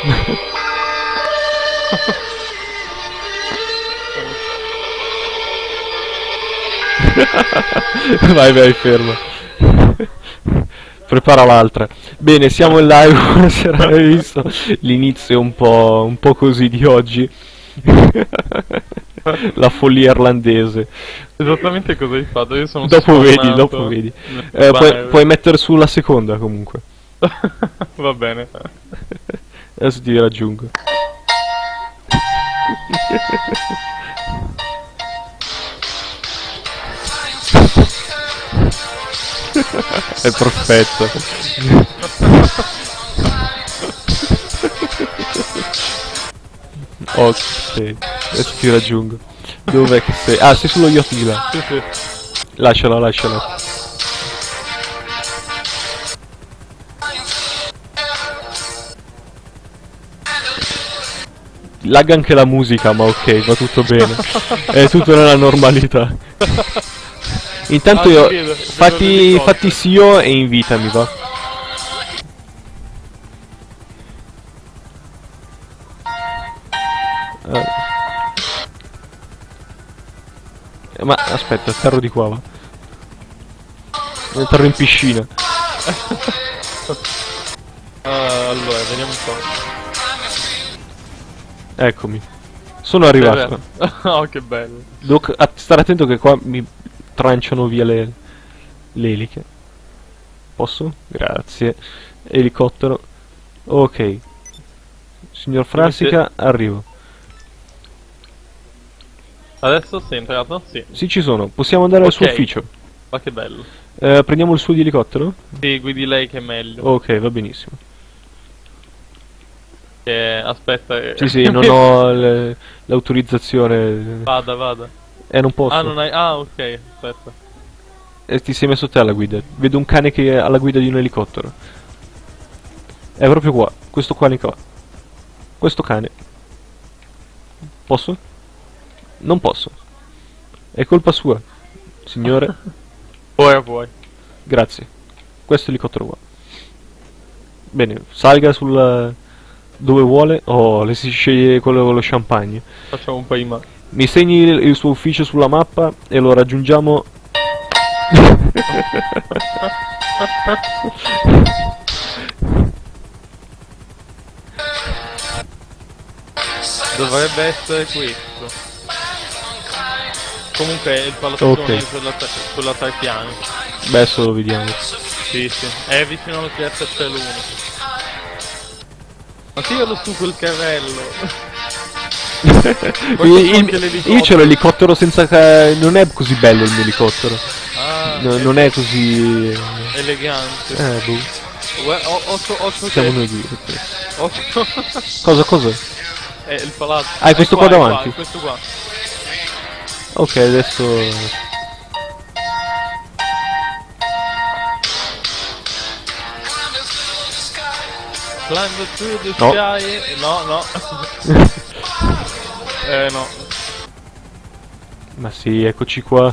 Vai, vai, fermo. Prepara l'altra. Bene, siamo in live. Buonasera, hai visto? L'inizio è un po' così di oggi. La follia irlandese. Esattamente cosa hai fatto? Io sono Dopo vedi, sfornato. dopo vedi. Puoi mettere sulla seconda comunque. Va bene. Adesso ti raggiungo. È perfetto. Ok, adesso ti raggiungo. Dov'è che sei? Ah, sei sullo yacht di là. Sì, sì. Lasciala, lasciala. Lagga anche la musica, ma ok, va tutto bene. È tutto nella normalità. Intanto io fatti CEO e invitami, va. Ma aspetta, atterro di qua, va. Atterro in piscina. Allora, vediamo un po'. Eccomi. Sono arrivato. Oh, che bello. Devo stare attento che qua mi tranciano via le eliche. Posso? Grazie. Elicottero. Ok. Signor Frassica, arrivo. Adesso sei entrato? Sì. Sì, ci sono. Possiamo andare al suo ufficio. Ma che bello. Prendiamo il suo di elicottero? Sì, guidi lei che è meglio. Ok, va benissimo. Aspetta. Sì, sì, non ho l'autorizzazione. Vada. Non posso. Ah, non hai. Ah, ok, aspetta. Ti sei messo te alla guida. Vedo un cane che è alla guida di un elicottero. È proprio qua. Questo cane qua. Questo cane. Posso? Non posso. È colpa sua, signore. Ora puoi. Grazie. Questo elicottero qua. Bene, salga sul dove vuole. Oh, le si sceglie quello con lo champagne. Facciamo un po' di mano. Mi segni il suo ufficio sulla mappa e lo raggiungiamo. Dovrebbe essere questo. Comunque il palazzone sulla tre piani. Beh, adesso lo vediamo. Sì, sì. È vicino allo Piazzacello 1. Ma tiralo su quel carrello. Io c'ho l'elicottero senza non è così bello il mio elicottero. Ah, non è così elegante. boh. Siamo noi due. Occhio. Cosa? È il palazzo. Ah, è questo qua davanti? Questo qua. Ok, adesso. Climb through the No. sky. No. No. Ma sì, eccoci qua.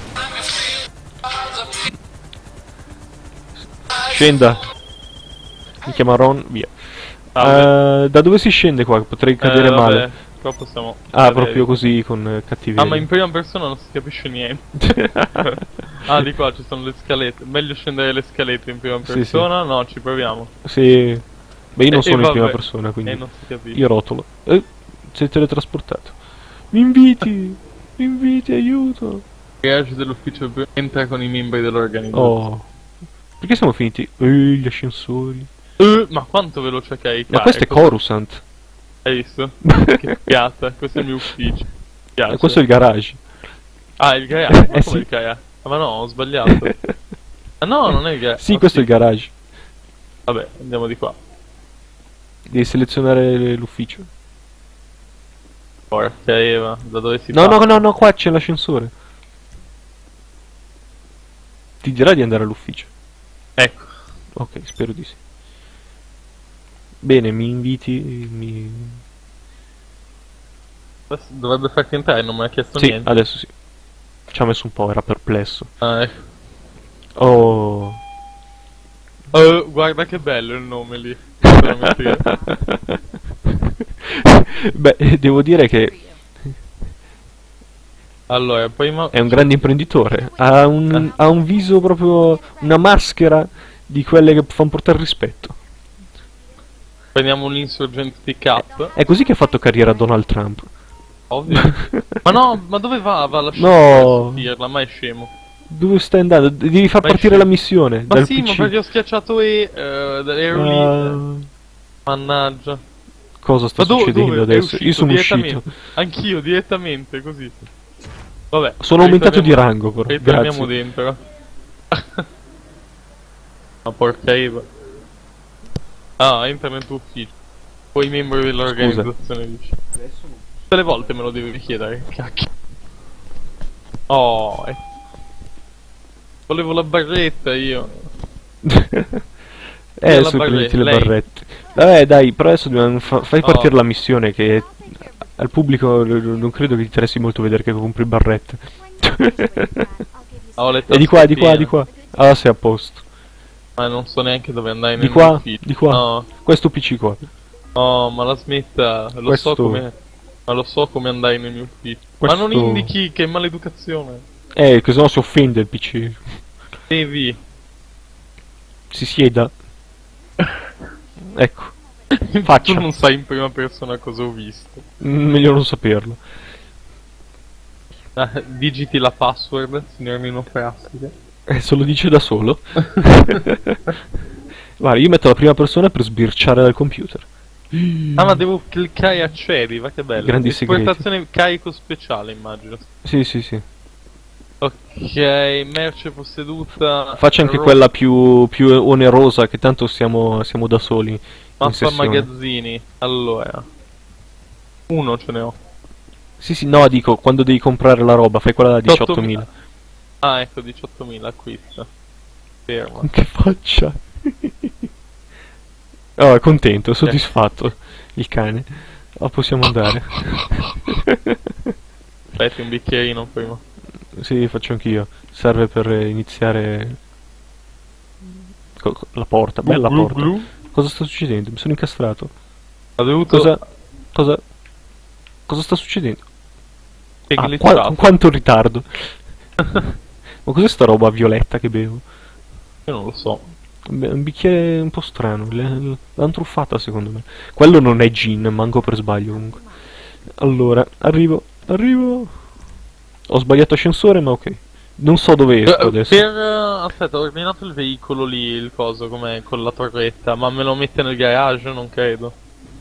Scenda. Mi chiama Ron, via. Da dove si scende qua? Potrei cadere male. Qua possiamo. Proprio così con cattiveria. Ah, ma in prima persona non si capisce niente. Ah, di qua ci sono le scalette. Meglio scendere le scalette in prima persona? Sì. No, ci proviamo. Sì. Beh, io non sono in prima persona, quindi. Non si capisce. Io rotolo. Sei teletrasportato. Mi inviti, aiuto. Il garage dell'ufficio entra con i membri dell'organizzazione. Oh. Perché siamo finiti? Gli ascensori. Ma quanto veloce che hai qua? Ma questo è Coruscant. Hai visto? Che piazza, questo è il mio ufficio. Questo è il garage. Ah, il garage? Ma come sì. il garage? Ah, ma no, ho sbagliato. Ah no, non è il garage. Sì, questo è il garage. Vabbè, andiamo di qua. Devi selezionare l'ufficio. Porca Eva, da dove si fa? No, qua c'è l'ascensore. Ti dirà di andare all'ufficio. Ecco. Ok, spero di sì. Bene, mi inviti, Dovrebbe farti entrare, non mi ha chiesto Sì, niente. adesso sì. Ci ha messo un po', era perplesso. Ah, ecco. Oh. Guarda che bello il nome lì. Te lo metti. Beh, devo dire che Allora, prima... è un grande imprenditore. Ha un viso proprio... una maschera di quelle che fanno portare rispetto. Prendiamo un insurgente di cap. È così che ha fatto carriera Donald Trump. Ovvio. Ma no, ma dove va? Va a lasciare No. dirla, ma è scemo. Dove stai andando? Devi far Ma è partire scemo. la missione Ma dal sì, PC. ma perché ho schiacciato ero lì. Mannaggia. Cosa sta Ma succedendo dove? È adesso? Io sono direttamente. uscito. Anch'io, direttamente, così. Vabbè. Sono aumentato di rango però. Ritorniamo Grazie. dentro. Ma porca Eva. Ah, internet ufficio. Poi membro dell'organizzazione dici. Tutte le volte me lo devi chiedere, cacchio. Oh, volevo la barretta io. Adesso prendi le barrette. Vabbè dai, però adesso dobbiamo fai partire la missione che al pubblico non credo che interessi molto vedere che compri barrette. E di qua, di qua, di qua. Allora sei a posto. Ma non so neanche dove andare Di qua, di qua. No. Questo PC qua. Oh, ma la smetta, lo so come. Ma lo so come andare nel mio ufficio. Ma non indichi, che maleducazione. Che sennò si offende il PC. Devi. Si sieda. Ecco. Faccia. Tu non sai in prima persona cosa ho visto. Meglio non saperlo. Digiti la password, signor Nino Frastica. Se lo dice da solo. Guarda, io metto la prima persona per sbirciare dal computer. Ah, ma devo cliccare accedi, va che bello. Grandi segreti. Esportazione carico speciale, immagino. Sì, sì, sì. Ok, merce posseduta. Faccia anche quella più onerosa, che tanto siamo da soli. Mappa magazzini. Allora, uno ce ne ho. Sì, sì, no, dico, quando devi comprare la roba, fai quella da 18.000. Ah, ecco, 18.000 acquista. Fermo. Che faccia. Oh, è contento, soddisfatto il cane. Possiamo andare. Aspetti un bicchierino prima. Sì, faccio anch'io. Serve per iniziare la porta, bella porta. Cosa sta succedendo? Mi sono incastrato. Ha dovuto... Cosa sta succedendo? Quanto ritardo. Ma cos'è sta roba violetta che bevo? Io non lo so. Un bicchiere un po' strano, l'hanno truffata secondo me. Quello non è gin, manco per sbaglio comunque. Allora, arrivo. Ho sbagliato ascensore, ma ok. Non so dove esco adesso. Aspetta, ho ordinato il veicolo lì, il coso, com'è, con la torretta, ma me lo mette nel garage? Non credo.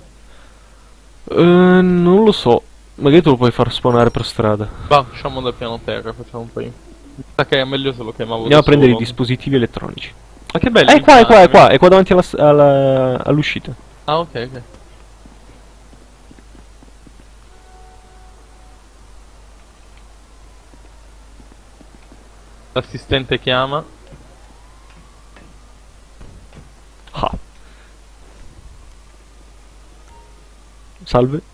Non lo so. Magari te lo puoi far spawnare per strada. Va, usciamo dal piano terra, facciamo un po'. Sa che è meglio se lo chiamavo. Andiamo a prendere i dispositivi elettronici. Ma che bello! È qua davanti all'uscita. Ah, ok. L'assistente chiama. Ah. Salve.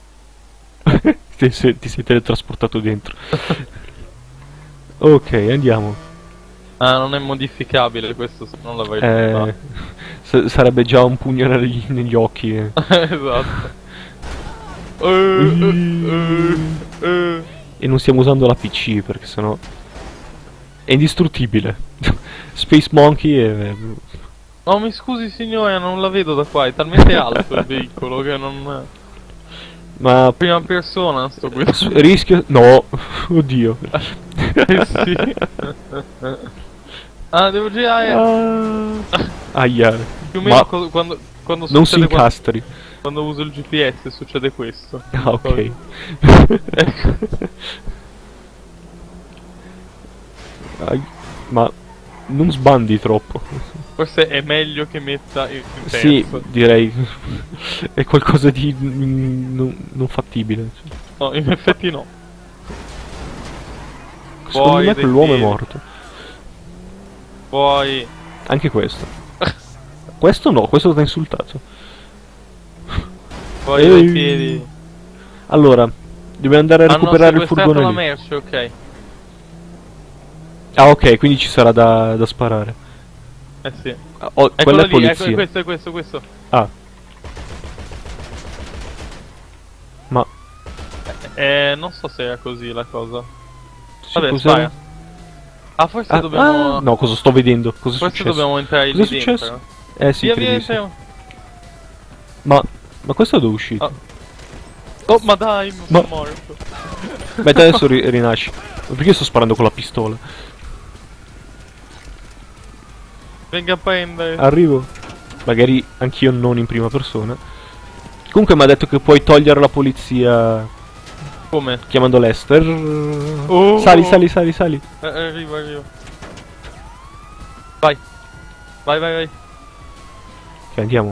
Ti sei teletrasportato dentro. Ok, andiamo. Ah, non è modificabile questo, se non l'avrei fatto. Sarebbe già un pugno negli occhi. Esatto. E non stiamo usando la PC perché sennò è indistruttibile. Space Monkey e... No, mi scusi signore, non la vedo da qua, è talmente alto il veicolo che non... Ma... Prima persona sto guidando. Rischio... No, oddio. Sì. Ah, devo girare. Aia. Più o meno quando non si incastri. Quando uso il GPS succede questo. Ah, ok. Ecco. Ma non sbandi troppo. Forse è meglio che metta il terzo. Sì, direi. È qualcosa di non fattibile. No, in effetti no. Secondo me quell'uomo è morto. Poi... Anche questo. Questo no, questo t'ha insultato. Poi dai piedi. Allora, dobbiamo andare a recuperare il furgone la lì. merce, ok. Ah, ok, quindi ci sarà da sparare. Eh sì. Quella è polizia. Ecco, questo. Ah. Non so se era così la cosa. Sì, Vabbè, cos'era? spara. Ah, forse dobbiamo... no, cosa sto vedendo? Cosa è forse successo? dobbiamo entrare Cosa è lì successo? dentro. Sì, Via, credo via, di sì. entriamo. Ma questo è dove è uscito? Ah. Oh, ma dai, Ma- sono morto. Beh, te adesso rinasci. Ma perché sto sparando con la pistola? Venga a prendere. Arrivo. Magari anch'io non in prima persona. Comunque mi ha detto che puoi togliere la polizia Come? chiamando Lester. Oh. Sali, sali, sali, sali. Arrivo, arrivo. Vai. Vai, vai, vai. Ok, andiamo.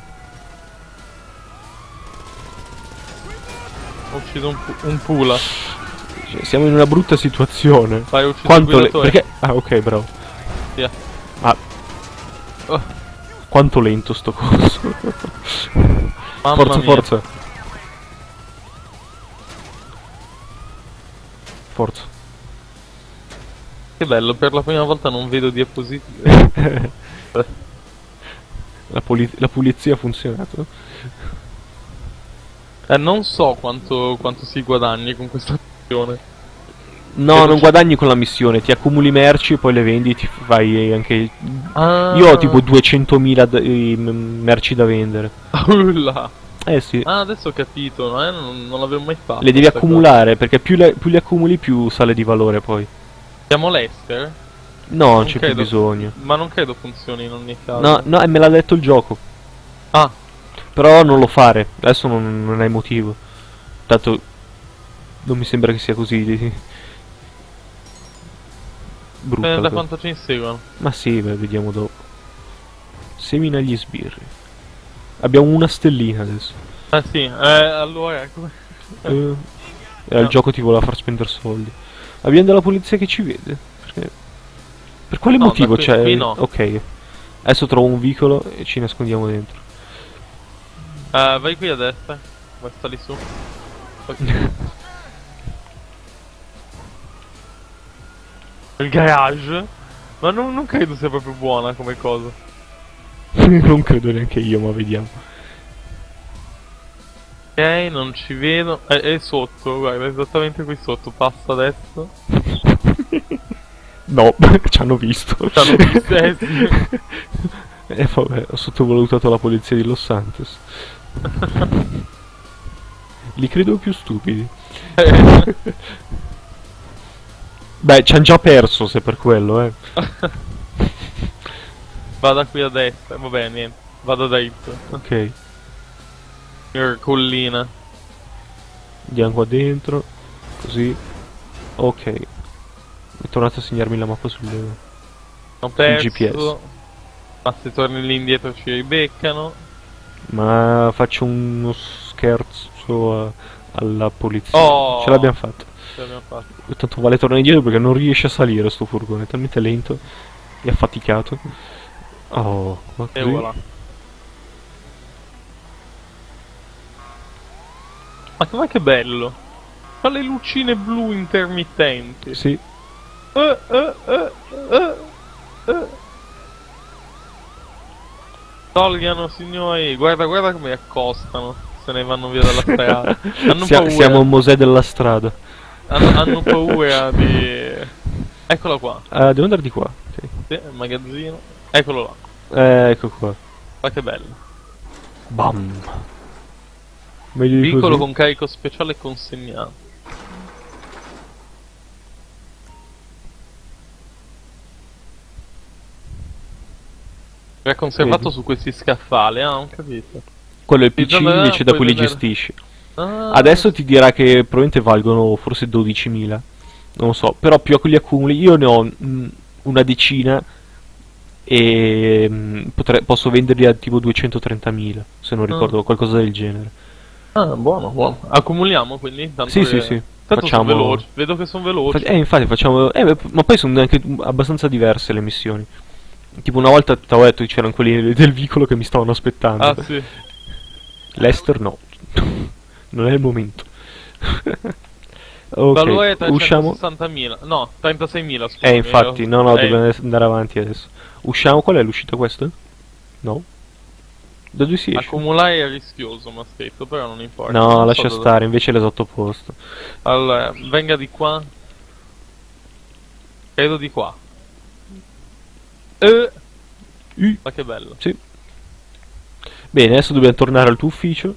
Ho ucciso un pula. Cioè, siamo in una brutta situazione. Vai, ho ucciso il Quanto guidatore. perché? Ah, ok, bravo. Via. Ah, Oh, quanto lento sto coso. mamma Forza, mia. forza. Forza. Che bello, per la prima volta non vedo diapositive. La pulizia ha funzionato. Non so quanto si guadagni con questa azione. No, Credo non ci- guadagni con la missione, ti accumuli merci e poi le vendi, ti fai anche... Ah. Io ho tipo 200.000 merci da vendere. Ulla. Sì, Ah, adesso ho capito, non l'avevo mai fatto. le devi questa accumulare, perché più li accumuli più sale di valore poi. cosa. Chiamo Lester? No, non c'è più credo. bisogno. Ma non credo funzioni in ogni caso. No, no, me l'ha detto il gioco. Ah, Però non lo fare, adesso non hai motivo. Tanto non mi sembra che sia così brutta la da cosa. quanto ci inseguono? Ma sì, beh, vediamo dopo. Semina gli sbirri. Abbiamo una stellina adesso. Ah sì, allora come... Il gioco ti voleva far spendere soldi. Abbiamo della polizia che ci vede. Per quale No, motivo da qui- c'è? qui no. Ok. Adesso trovo un vicolo e ci nascondiamo dentro. vai qui a destra. Vai, sta lì su. Ok. Il garage? Ma non credo sia proprio buona come cosa. Non credo neanche io, ma vediamo. Ok, non ci vedo. È sotto, guarda, esattamente qui sotto. Passa adesso. No, ci hanno visto. T'hanno visto, sì. Vabbè, ho sottovalutato la polizia di Los Santos. Li credo più stupidi. Beh, ci hanno già perso se per quello, Vado qui a destra, vabbè niente. Vado dritto. Ok, Collina. andiamo qua dentro. Così. Ok. È tornato a segnarmi la mappa sul... Ho perso. GPS. Ma se torni lì indietro ci ribeccano. Ma faccio uno scherzo alla polizia. Oh. Ce l'abbiamo fatta. Ce l'abbiamo fatta. Tanto vale tornare indietro perché non riesce a salire sto furgone, è talmente lento e affaticato. Oh, ma E così. voilà. Ma com'è che bello! Fa le lucine blu intermittenti. Sì, Eh, eh, eh, eh, eh. Tolgano, signori. Guarda, guarda come accostano. Se ne vanno via dalla strada. Hanno paura. siamo Mosè della strada. Hanno paura di... Eccolo qua. Devo andare di qua. Ok. Sì, il magazzino. Eccolo là. Ecco qua. Ma che bello. Bam. Meglio di Piccolo così. con carico speciale consegnato. È conservato Vedi? su questi scaffali, non capito. Quello è il PC Sì, vabbè, invece da puoi cui li vedere. gestisci. Ah, Adesso ti dirà che probabilmente valgono forse 12.000. Non lo so, però più a quelli accumuli. Io ne ho una decina e posso venderli a tipo 230.000, se non ricordo, qualcosa del genere. buono, buono. Accumuliamo quindi? Tanto Sì, che- sì, sì. Tanto Facciamo... sono veloci. Vedo che sono veloci. Infatti facciamo... beh, ma poi sono anche abbastanza diverse le missioni. Tipo una volta ti avevo detto che c'erano quelli del vicolo che mi stavano aspettando. Ah, sì. Lester no. Non è il momento. Ok, Valore usciamo... 360.000. No, 36.000, scusa. infatti, no, dobbiamo andare avanti adesso. Usciamo, qual è l'uscita questa? No? Da dove si esce? Accumulare è rischioso, mi ha scritto, però non importa. No, Non lascia so dove- stare, invece l'è sottoposto. Allora, venga di qua. Credo di qua. Ma che bello. Sì. Bene, adesso dobbiamo tornare al tuo ufficio.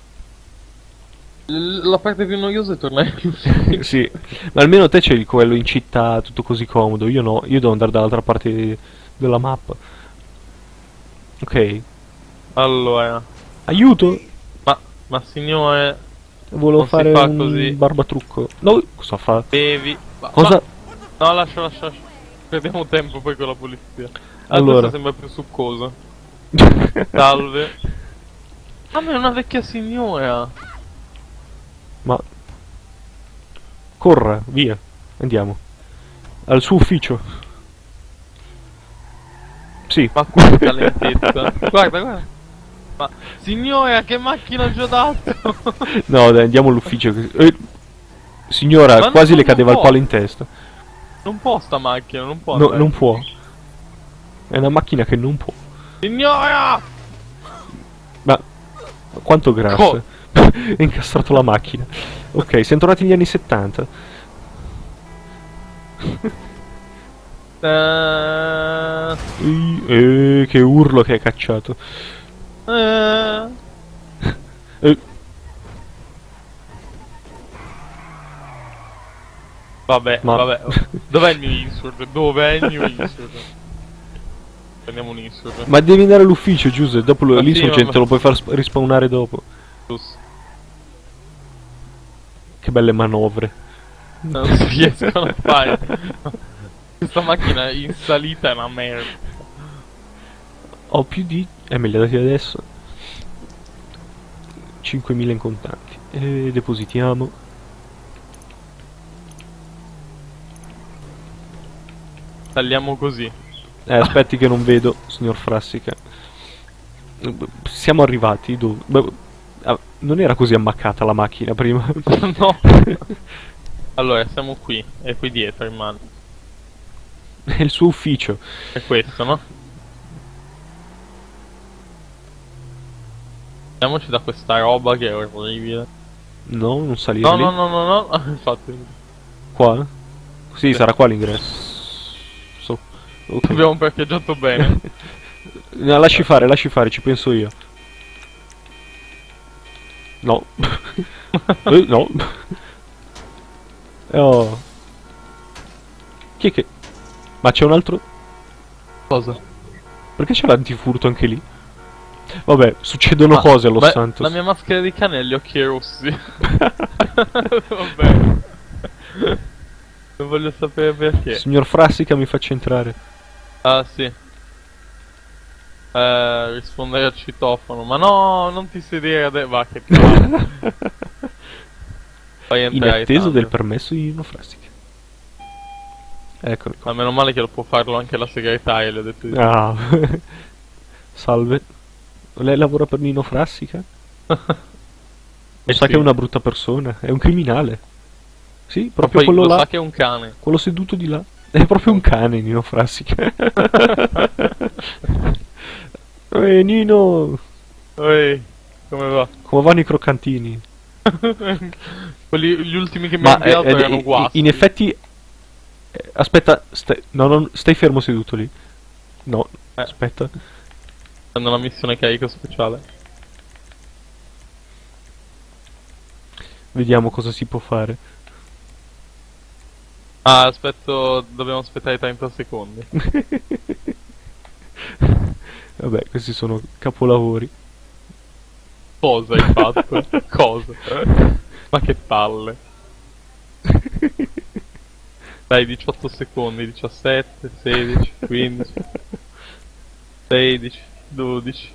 La parte più noiosa è tornare all'ufficio. Sì, ma almeno te c'è quello in città, tutto così comodo. Io no, io devo andare dall'altra parte della mappa. Ok. Allora, Aiuto! ma signore, Volevo non si fare fa un così. barbatrucco. No, cosa fa? bevi. Cosa? No, lascia. Perdiamo tempo poi con la polizia. Allora. Questa sembra più succosa. Salve. Ah, ma è una vecchia signora. Ma... Corra, via. Andiamo. Al suo ufficio. Sì. Ma quanta lentezza. Guarda. Ma signora, che macchina ci ho dato? No, dai, andiamo all'ufficio. Signora, Ma quasi non le cadeva il può. palo in testa. Non può sta macchina, non può No, andare. non può. È una macchina che non può. Signora! Ma quanto grasso. È incastrato la macchina. Ok, siamo tornati negli anni 70. Che urlo che hai cacciato. Eh, Vabbè. Dov'è il mio insert? Dov'è il mio insert? Prendiamo un insert. ma devi andare all'ufficio, Giuseppe. Dopo Ma lì sì, gente, ma- te lo puoi far rispawnare dopo. Giusto. Che belle manovre. Non si riescono a fare. Questa macchina in salita è una merda. Ho più di... me li ha dati adesso. 5.000 in contanti. E depositiamo. Tagliamo così. Aspetti che non vedo, signor Frassica. Siamo arrivati dove... non era così ammaccata la macchina prima. No. Allora, siamo qui. È qui dietro in mano. È il suo ufficio. È questo, no? Andiamoci da questa roba che è orribile. No, non salire No, lì. no. Infatti, Qua? Sì, sarà qua l'ingresso. Ok. abbiamo parcheggiato bene. No, lasci fare, ci penso io. No. No. Oh. Chi è che... Ma c'è un altro? Cosa? Perché c'è l'antifurto anche lì? Vabbè, succedono cose allo Beh, Santos. la mia maschera di cane ha gli occhi rossi. Vabbè. Non voglio sapere perché. Signor Frassica, mi faccia entrare. Ah, sì. Rispondere al citofono. Ma no, non ti sedere adesso. Va, che palle. Fai In entrare attesa tanto. del permesso di Nino Frassica. Eccoli qua. Ma meno male che lo può farlo anche la segretaria, le ho detto di sì. Ah. Salve. Lei lavora per Nino Frassica? Lo sa sì. che è una brutta persona, è un criminale. Sì, Ma proprio poi quello lo là, sa che è un cane. quello seduto di là. È proprio un cane, Nino Frassica. Nino, Ehi, come va? come vanno i croccantini? Gli ultimi che mi ha inviato erano guasti. in effetti... aspetta, stai fermo seduto lì. No, aspetta. Fanno una missione carico speciale. Vediamo cosa si può fare. Ah, dobbiamo aspettare 30 secondi. Vabbè, questi sono capolavori. Cosa hai fatto? Cosa? Ma che palle. Dai, 18 secondi, 17, 16, 15, 16, 12,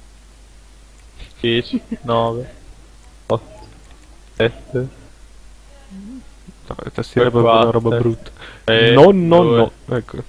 10, 9, 8, 7, No, la tastiera è proprio una roba Quattro, brutta. 3, No, 2. ecco.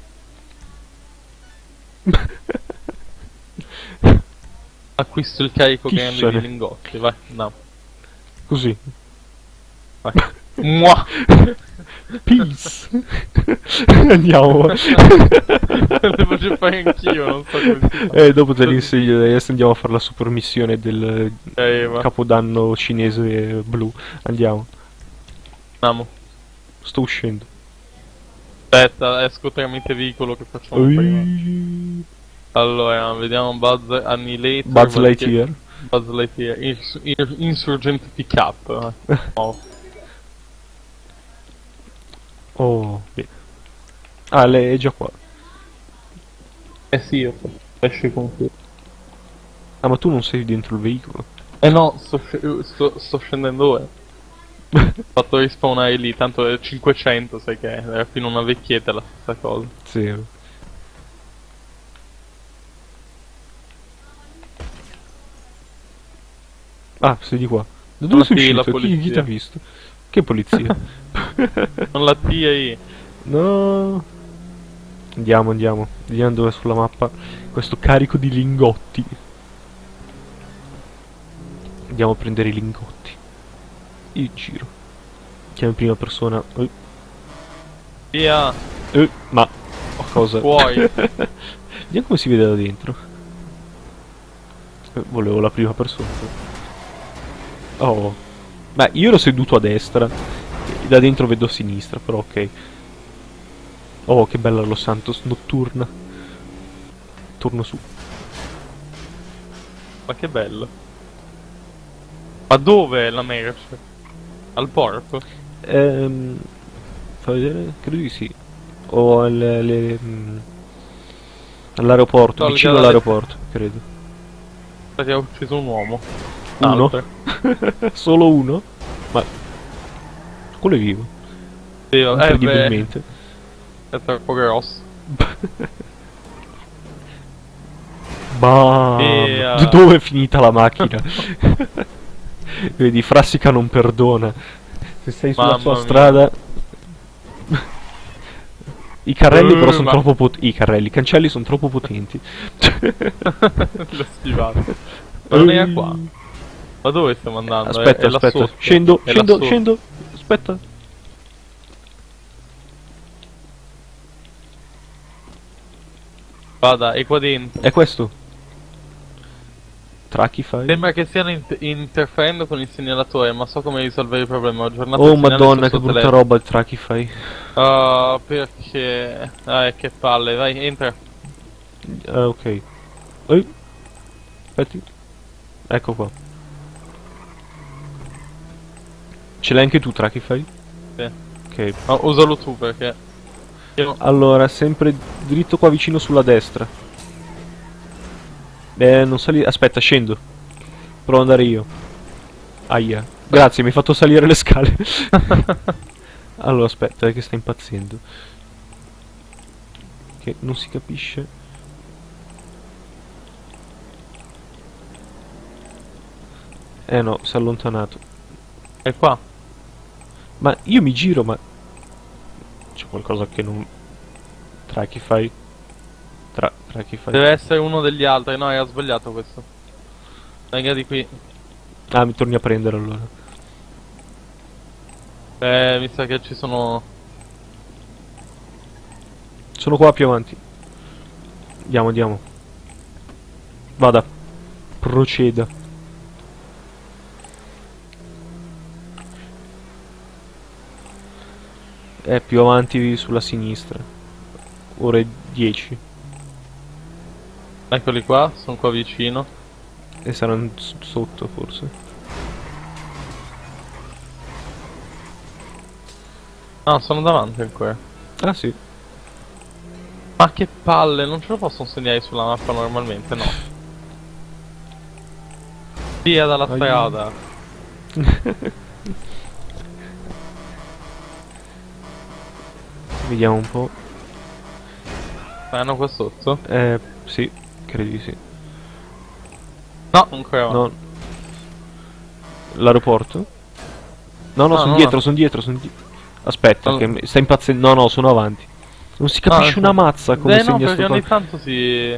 Acquisto il carico Chi grande se ne- di lingotti, vai, no. Così. Vai. Mua! Peace. Andiamo. Le faccio fare anch'io, non so come si fa. Dopo te li insegno, adesso andiamo a fare la super missione del Va. capodanno cinese blu. Andiamo. Andiamo. Sto uscendo. Aspetta, esco tramite veicolo che facciamo prima. Allora, vediamo Annihilator. Buzz Lightyear. Buzz Lightyear. Insurgent Pickup. Oh. Oh, bene. Ah, lei è già qua. Eh sì, io esce con qui. Ah, ma tu non sei dentro il veicolo? Eh no, sto scendendo ora. Ho fatto rispawnare lì, tanto è 500, sai che era fino a una vecchietta la stessa cosa. Sì. Ah, sei di qua. Da dove sei Sì, la uscito? Chi ti ha polizia. visto? Che polizia? Non la TI. No. Andiamo, andiamo. Vediamo dove è sulla mappa questo carico di lingotti. Andiamo a prendere i lingotti. Il giro. Chiamo in prima persona. Via. Ma cosa? Puoi. Vediamo come si vede da dentro. Volevo la prima persona. Oh. Beh, io ero seduto a destra. Da dentro vedo a sinistra, però ok. Oh, che bella Los Santos notturna. Torno su. Ma che bello. Ma dove è la merce? Al porto? Fa vedere? Credo di sì. O all'aeroporto, Tolga vicino la- all'aeroporto, credo. Perché ha ucciso un uomo. Uno? Altro. Solo uno? Ma quello è vivo. Sì, beh, Incredibilmente. è troppo grosso. Bam! Via. Dove è finita la macchina? Vedi, Frassica non perdona. Se sei sulla Mamma sua mia. strada. I carrelli però sono ma- troppo potenti. I carrelli, i cancelli sono troppo potenti. L'ho schivato. Ma non era qua. Ma dove stiamo andando? Aspetta, È là aspetta. sotto. Scendo, È là scendo, sotto. scendo. Aspetta. Vada, è qua dentro. È questo. Trachify. Sembra che stiano interferendo con il segnalatore, ma so come risolvere il problema. Ho aggiornato Oh il segnale madonna, sul che suo brutta telefono. roba il Trachify. Ah, perché? Che palle, vai, entra. Ok. Aspetti. Ecco qua. Ce l'hai anche tu, Trachify? Sì. Ok. Ma usalo tu perché. Io. Allora, sempre dritto qua vicino sulla destra. Non salire. Aspetta, scendo. Provo ad andare io. Aia. Grazie, mi hai fatto salire le scale. Allora, aspetta, che sta impazzendo. Che non si capisce. No, si è allontanato. È qua. Ma io mi giro, ma c'è qualcosa che non. Trachify. Trachify. Deve essere uno degli altri. No, era sbagliato questo. Venga di qui. Ah, mi torni a prendere allora. Mi sa che ci sono. Sono qua più avanti. Andiamo, andiamo. Vada. Proceda. Più avanti sulla sinistra. Ore 10. Eccoli qua, sono qua vicino. E saranno sotto forse. No, sono davanti ancora. Ah sì. Ma che palle, non ce lo posso segnare sulla mappa normalmente, no. Via dalla Aiuto. strada. Vediamo un po'. Stanno qua sotto? Sì, credo di sì. No, ancora no. No. L'aeroporto? No, no, Ah, sono no, dietro, no. sono dietro, sono dietro. Aspetta, No. che sta impazzendo. No, no, sono avanti. Non si capisce una mazza come no, segna perché sto ogni qua. tanto si.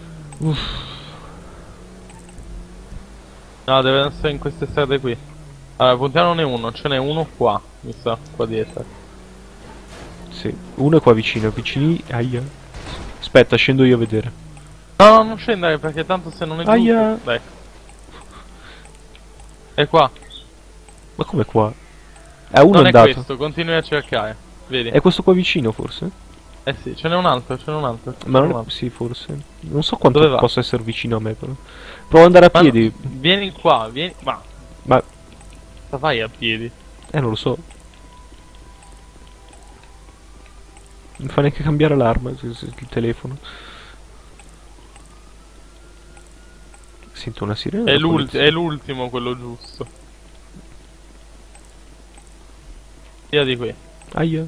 Uff. No, deve essere in queste strade qui. Allora, puntiamone uno, ce n'è uno qua, mi sa, qua dietro. Sì, uno è qua vicino, vicini. Aia. Aspetta, scendo io a vedere. No, no, non scendere perché tanto se non è Aia. giusto. Dai. È qua. Ma come qua? Uno Non è è andato. questo, continui a cercare. Vedi? È questo qua vicino, forse? Eh sì, ce n'è un altro, ce n'è un altro. Ma ce n'è un non... altro. Sì, forse. Non so quanto Dove va? possa essere vicino a me, però. Provo ad andare a Ma piedi. vieni qua, vieni. Ma Ma... cosa fai a piedi? Non lo so. Non fa neanche cambiare l'arma, il telefono. Sento una sirena. È l'ultimo quello giusto. Via di qui. Aia.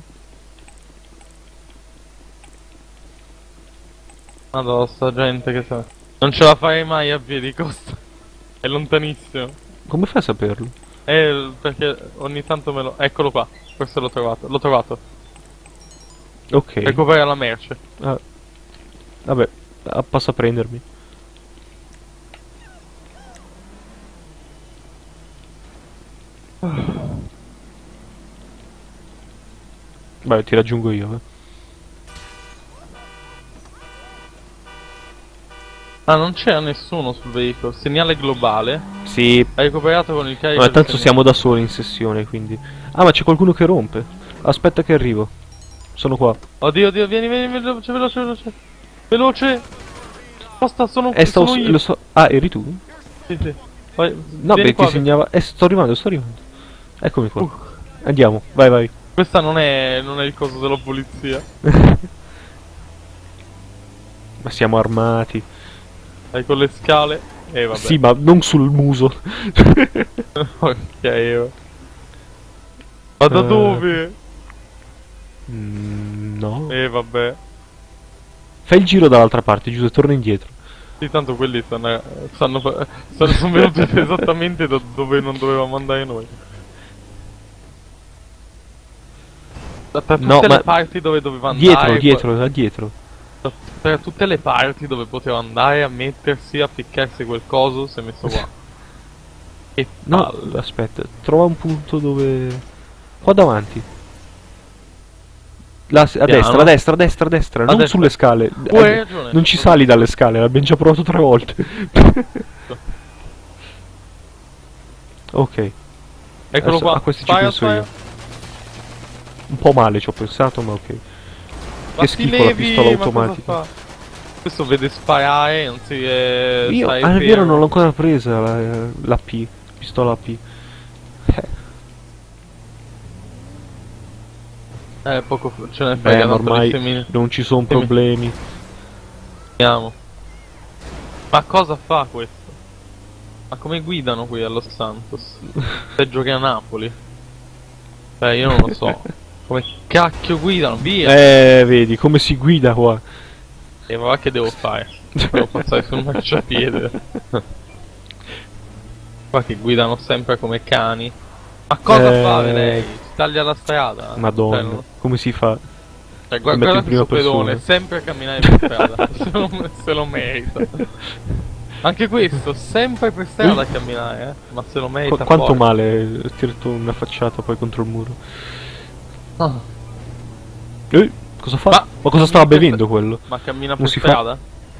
Madonna, sta gente che sa. Non ce la farei mai a piedi, Costa. È lontanissimo. Come fai a saperlo? Perché ogni tanto me lo... Eccolo qua. Questo l'ho trovato. L'ho trovato. Ok. Recupera la merce. Ah. Vabbè, passa a prendermi. Vabbè, ti raggiungo io, Ah, non c'era nessuno sul veicolo. Segnale globale. Sì. Hai recuperato con il carico. Ma del tanto segnale. siamo da soli in sessione, quindi. Ah, ma c'è qualcuno che rompe. Aspetta che arrivo. Sono qua. Oddio, oddio, vieni, vieni, veloce, veloce, veloce. Veloce. Costa, sono Stavo... io. Lo so... Ah, eri tu? Sì, sì. Vai, No, vieni beh, qua, ti segnava... sto arrivando, sto arrivando. Eccomi qua. Andiamo, vai, vai. Questa non è il coso della polizia. Ma siamo armati. Vai con le scale. Vabbè. Sì, ma non sul muso. Ok, Ma da dove? No. Vabbè. Fai il giro dall'altra parte, Giuseppe, torna indietro. Sì, tanto quelli sono venuti esattamente da dove non dovevamo andare noi. Per tutte le parti dove doveva andare. Dietro, da dietro. Per tutte le parti dove poteva andare a mettersi, a piccarsi quel coso, si è messo qua. E No, palle. aspetta, trova un punto dove... Qua davanti. Là, a destra, a destra, a destra, a destra, non destra. sulle scale. Hai ragione. Non ci sali dalle scale, l'abbiamo già provato 3 volte. Ok. Eccolo qua. Questi ci penso io. Un po' male ci ho pensato, ma ok. Ma Che schifo la pistola automatica. Questo vede sparare, non si Io, stai è vero, fermo. non l'ho ancora presa la P. Pistola P. Poco ce ne frega, tanto ormai non ci sono problemi. Andiamo. Ma cosa fa questo? Ma come guidano qui allo Santos? Peggio che a Napoli. Io non lo so. Come cacchio guidano? Via! Vedi come si guida qua. Ma va che devo fare? Devo passare sul marciapiede. Qua che guidano sempre come cani. Ma cosa fa lei? Si taglia la strada? Madonna, come si fa? Guarda questo pedone, sempre a camminare per strada. se lo merita. Anche questo, sempre per strada a camminare, ma se lo merita. Quanto male, ho tirato una facciata poi contro il muro. Cosa fa? Ma cosa stava bevendo quello? Ma cammina per strada?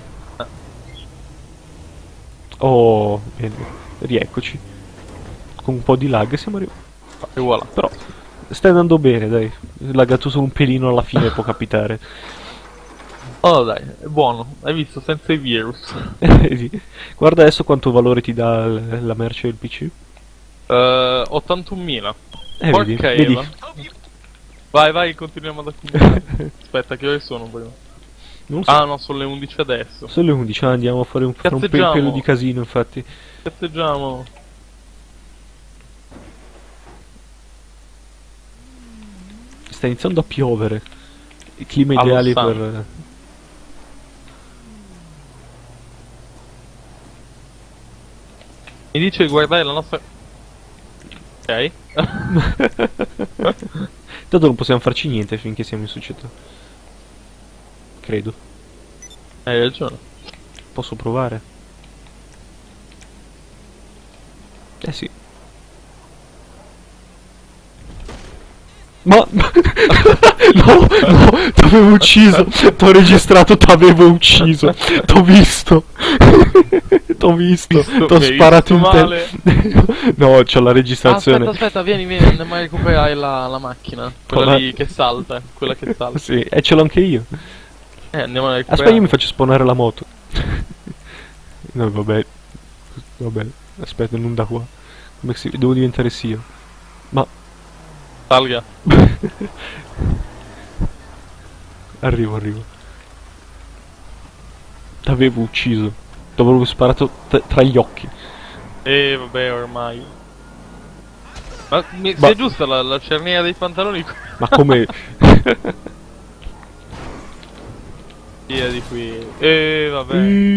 Oh, bene, rieccoci. Con un po' di lag siamo arrivati. E voilà. Però stai andando bene, dai. Laggato solo un pelino alla fine può capitare. Oh dai, è buono, hai visto, senza i virus. Guarda adesso quanto valore ti dà la merce del PC. 81.000. Vedi. Vai, vai, continuiamo ad accumulare. Aspetta, che ore sono prima? Non so. Ah no, sono le 11 adesso. Sono le 11, andiamo a fare un pelo di casino, infatti. Cazzeggiamo. Sta iniziando a piovere. Il clima ideale per... Mi dice di guardare la nostra... Ok. Tanto non possiamo farci niente finché siamo in società. Credo. Hai ragione. Posso provare? Sì. Ma... no, no, t'avevo ucciso. T'ho registrato, t'avevo ucciso. T'ho visto. T'ho visto. T'ho sparato in male. No, c'ho la registrazione. Aspetta, vieni, andiamo a recuperare la macchina. Quella lì che salta, quella che salta. Sì, e ce l'ho anche io. Andiamo a recuperare. Aspetta, io mi faccio spawnare la moto. No, vabbè. Vabbè, aspetta, non da qua. Come si... Devo diventare Sio. Ma... Salga. Arrivo. T'avevo ucciso. T'avevo sparato tra gli occhi. Vabbè, ormai. Ma se è giusta la cerniera dei pantaloni? Ma come... Via di qui. Vabbè.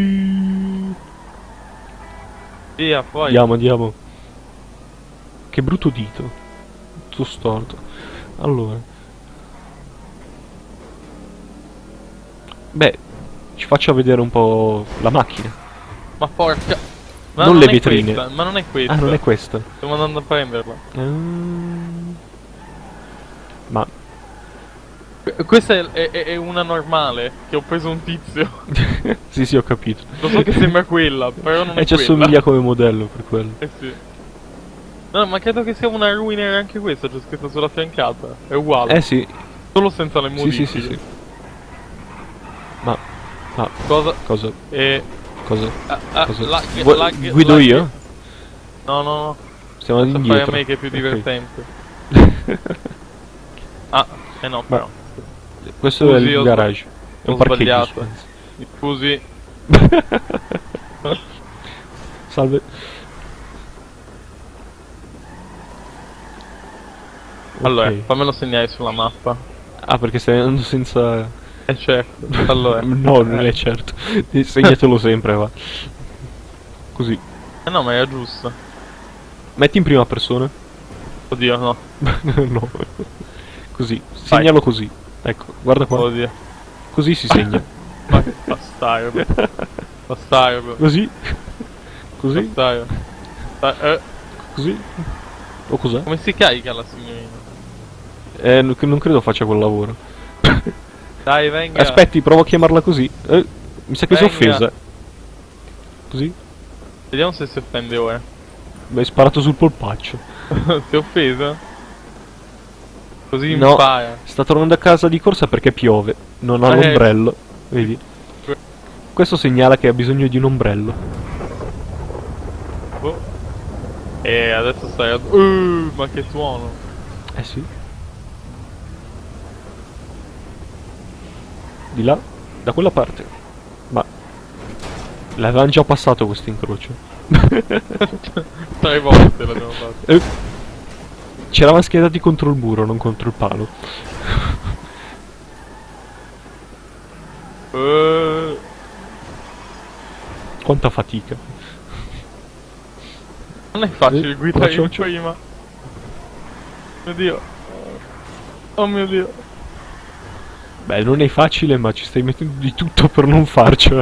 Via, poi. Andiamo. Che brutto dito. Tutto storto. Allora. Beh, ci faccio vedere un po' la macchina. Ma porca... non le vetrine. Ma non è questa. Ah, non è questa. Stiamo andando a prenderla. Ma... Questa è una normale, che ho preso un tizio. sì, ho capito. Lo so che sembra quella, però non è ci quella. assomiglia come modello per quello. Sì. No, ma credo che sia una ruiner anche questa, c'è scritto sulla fiancata. È uguale. Sì. Solo senza le modifiche. Sì. Ma... Cosa? Cosa? Cosa? Guido io? No. Stiamo indietro. Fai a me che è più divertente. No, però. Questo è il garage. È un parcheggio. Mi scusi. Salve. Allora, fammelo segnare sulla mappa. Ah, perché stai andando senza... certo. Allora. No, non è certo. Segnatelo sempre, va. Così. No, ma era giusto. Metti in prima persona. Oddio, no. No. Così. Segnalo così. Ecco, guarda qua. Oddio. Così si segna. Ma che bastardo. Bastardo. Così. Così. Bastardo. Così. O cos'è? Come si carica la signorina? Non credo faccia quel lavoro. Dai, venga. Aspetti, provo a chiamarla così. Mi sa che si è offesa. Così. Vediamo se si offende ora. Beh, hai sparato sul polpaccio. Si è offesa? Così impara. No, sta tornando a casa di corsa perché piove. Non ha l'ombrello. Vedi? Questo segnala che ha bisogno di un ombrello. Adesso stai ma che suono. Sì. Di là, da quella parte. Ma l'avevamo già passato questo incrocio. 3 volte l'abbiamo fatto. Ci eravamo schierati contro il muro, non contro il palo. Quanta fatica. Non è facile guidare in prima. Mio Dio. Oh mio Dio. Beh, non è facile, ma ci stai mettendo di tutto per non farcela.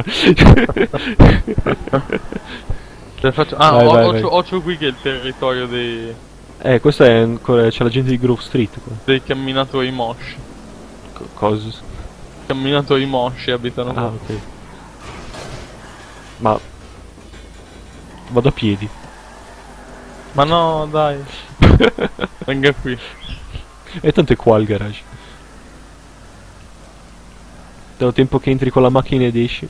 Vai. Occhio qui che è il territorio dei... questo è ancora... c'è la gente di Grove Street qua. Dei camminatori mosci. Cosa? Camminatori mosci abitano qua. Ok. Ma... vado a piedi. Ma no, dai. Venga qui. E tanto è qua il garage. Dal tempo che entri con la macchina ed esci.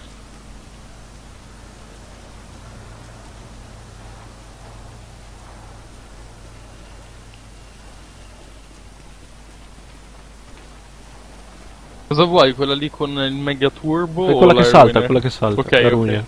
Cosa vuoi? Quella lì con il mega turbo? È quella che salta, quella che salta. Ok, ok.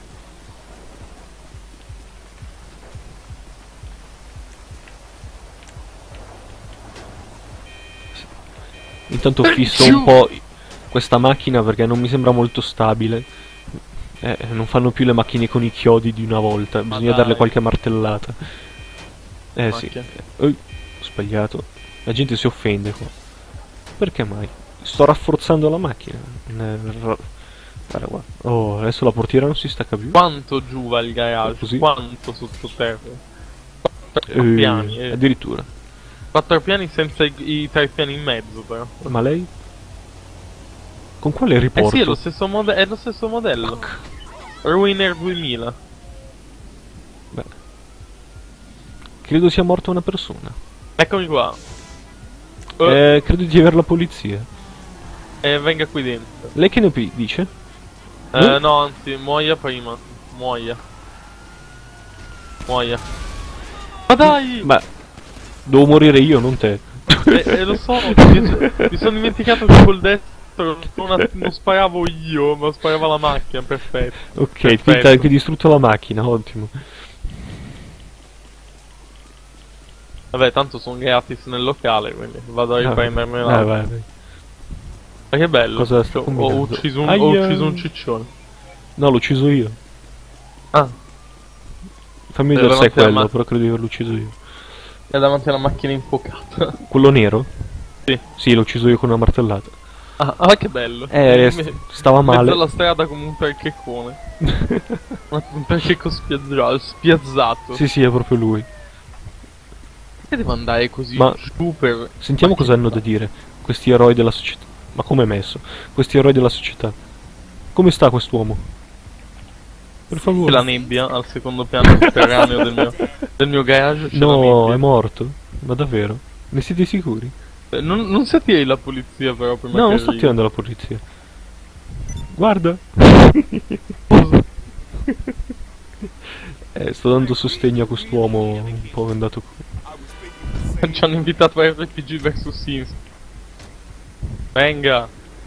Intanto fisso un po' questa macchina perché non mi sembra molto stabile. Non fanno più le macchine con i chiodi di una volta. Bisogna darle qualche martellata. Sì. Ho sbagliato. La gente si offende qua. Perché mai? Sto rafforzando la macchina. Guarda qua. Oh, adesso la portiera non si stacca più. Quanto giù va il garage? Così? Quanto sottoterra? 4 piani. Addirittura. 4 piani senza i 3 piani in mezzo, però. Ma lei? Con quale Eh riporto? sì, è lo stesso, è lo stesso modello. Ruiner 2000. Beh. Credo sia morta una persona. Eccomi qua. Credo di aver la polizia. Venga qui dentro. Lei che ne dice? No, anzi, muoia prima. Muoia. Muoia. Ma dai! Ma devo morire io, non te. Lo so, mi sono dimenticato che col destro non sparavo io, ma sparava la macchina, perfetto. Ok, Perfetto. quindi hai anche distrutto la macchina, ottimo. Vabbè, tanto sono gratis nel locale, quindi vado a riprendermela. Vai. Ma che bello. Cosa sta ho combinando? ucciso un, ciccione. No, l'ho ucciso io. Ah, Fammi vedere se è davanti alla quello, però credo di averlo ucciso io. è davanti alla macchina infuocata. Quello nero? Sì. Sì, l'ho ucciso io con una martellata. Ah, che bello. Stava In mezzo male. alla strada come un perchecone. Un perchecco spiazzato. Sì, è proprio lui. Perché devo andare così Ma super? sentiamo cosa hanno da dire questi eroi della società. Ma come è messo? Questi eroi della società. Come sta quest'uomo? Per C'è favore. la nebbia al secondo piano sotterraneo del mio garage. C'è la No, nebbia. è morto. Ma davvero? Ne siete sicuri? Non si attiri la polizia però prima No, che non sto arrivi. tirando la polizia. Guarda. Sto dando sostegno a quest'uomo un po' andato qui. Ci hanno invitato a RPG vs Sims. Venga.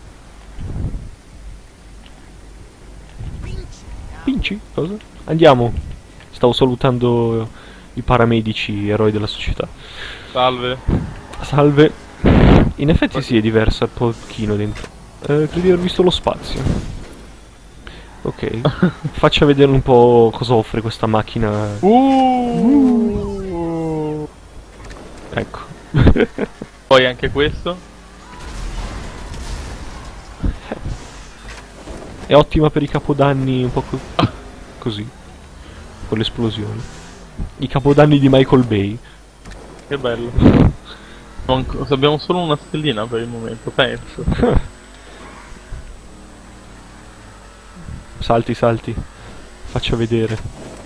Vinci? Cosa? Andiamo. Stavo salutando i paramedici eroi della società. Salve. Salve. In effetti sì, è diversa un pochino dentro. Credo di aver visto lo spazio. Ok. Faccia vedere un po' cosa offre questa macchina. Ecco. Poi anche questo. È ottima per i capodanni un po' così. Con l'esplosione. I capodanni di Michael Bay. Che bello. Abbiamo solo una stellina per il momento, penso. Salti. Faccia vedere.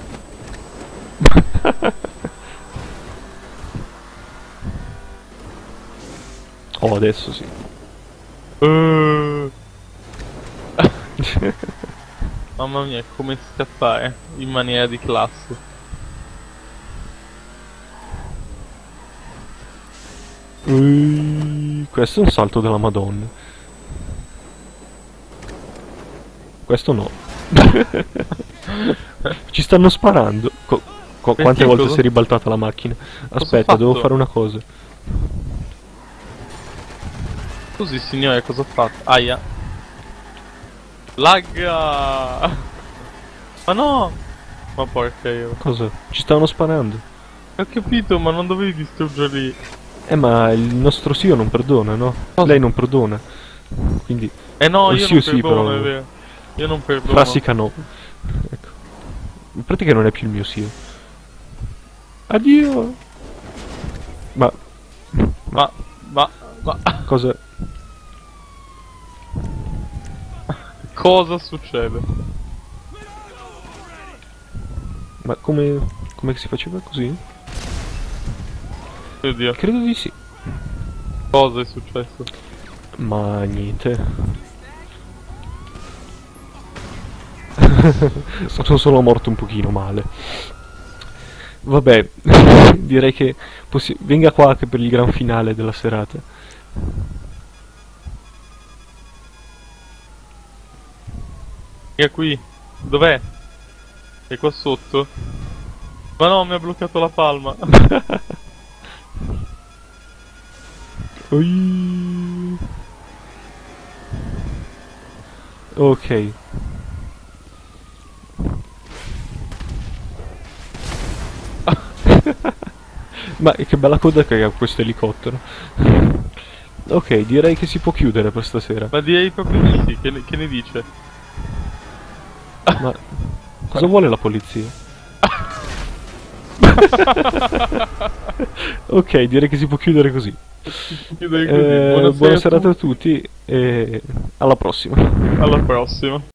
Oh, adesso sì. Mamma mia, come scappare in maniera di classe. Questo è un salto della Madonna. Questo no. Ci stanno sparando. Quante volte cosa? si è ribaltata la macchina? Aspetta, devo fare una cosa. Scusi signore, cosa ho fatto? Aia. Lagga. Ma no. Ma porca io. Cosa? Ci stavano sparando. Ho capito, ma non dovevi distruggerli. Ma il nostro Sio non perdona, no? Cosa? Lei non perdona. Quindi... No, il io Sio non sì, perdono, però... è vero. Io non perdono. Frassica no. Ecco. In pratica non è più il mio Sio. Addio! Ma... Cosa... Cosa succede? Ma come si faceva così? Oddio, Credo di sì. cosa è successo? Ma niente. Sono solo morto un pochino male. Vabbè, direi che venga qua anche per il gran finale della serata. È qui. Dov'è? È qua sotto? Ma no, mi ha bloccato la palma. Oi. Ok. Ma che bella coda che ha questo elicottero. Ok, direi che si può chiudere per stasera. Ma direi proprio di sì, che ne dice? Ma cosa vuole la polizia? Ok, direi che si può chiudere così. Chiudere così. Buonasera Buona serata a a tutti e alla prossima. alla prossima.